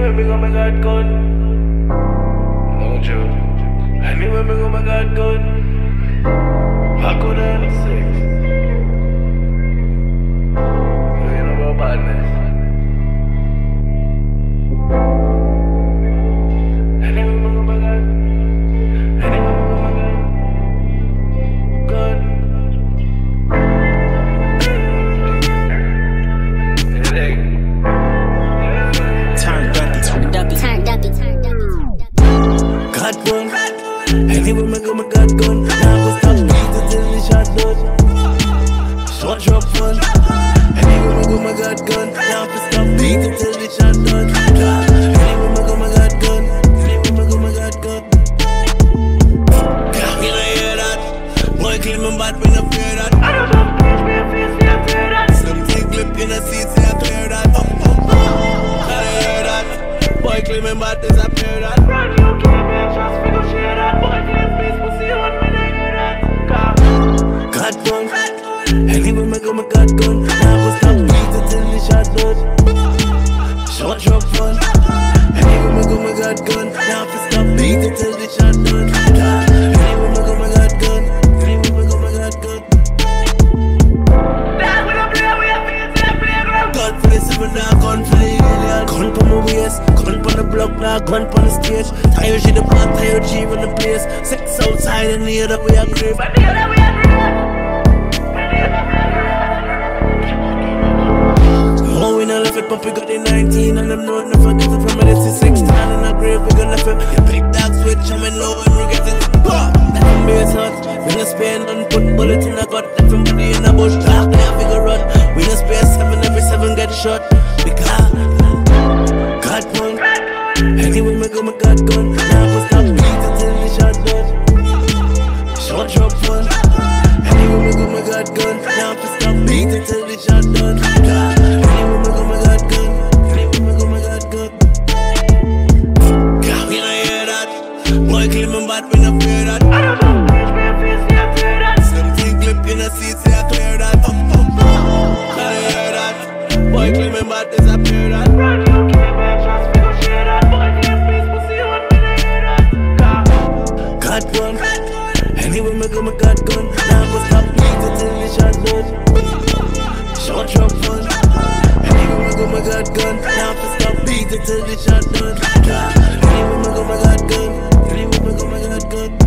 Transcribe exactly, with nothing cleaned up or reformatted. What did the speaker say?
Anyway, me go my God gun. No joke. Anyway, me go my God gun. Wacko then six. You know about badness. Anyway, me go my God. Anyway, me go my God. Gun. God gun, anyway me go my God gun. Now go stop beating till the shot done. Short drop fun. Anyway me go my God gun. Now go stop beating till the shot done. Anyway me go my God gun. Anyway me go my God gun. Yeah, me no hear that. Boy claim me bad, me no fear that. I don't know bitch, me a face, me a fear that. Something clip in a seat, say I clear that. I hear that. Boy claim me bad, disappear that. God gun, anyway me go my God gun. Now go stop beating till the shot done. Short drop fun. Anyway me go my God gun. Now go stop beating till the shot done. Anyway me go my God gun. Anyway me go my God gun. Dad, we don't play, we have to get playground. Gun for the seven, now gun for the alien. Gun for my waist, gun for the block, now gun for the stage. Tire G the block, tire G in the place. Sex outside and the other way I crave. But the other way I crave. Oh, we not left it, but we got the nineteen. And them know it, never get it from me. This is sixteen in a grave, we got left it. The big dog switch, I'm in low and we get it. That can be hot. We no spare none, put bullet in a gut. Left him body in a bush, dark, they have figure run. We no spare seven, every seven get shot. Because God gun, anyway me go my God gun. Now go stop beating till the shot done. Short drop fun. Anyway me go my God gun. Now go stop beating till the shot done. Anyway me go my God gun. Anyway me go my God gun. God, we no hear that. Boy claim me bad, we no fear that. I don't know bitch, me a face, me a fear that. Something clip in a seat, say I clear that. I hear that. Boy claim me bad, disappear that. Brand new game, man, just we gon' share that. Boy claim face, pussy on me, they hear that. God gun, anyway me go my God gun. Now go stop beating till the shot done. Short drop fun. Anyway me go my God gun. Now go stop beating till the shot done. Anyway me go my God gun. Anyway me go my God gun.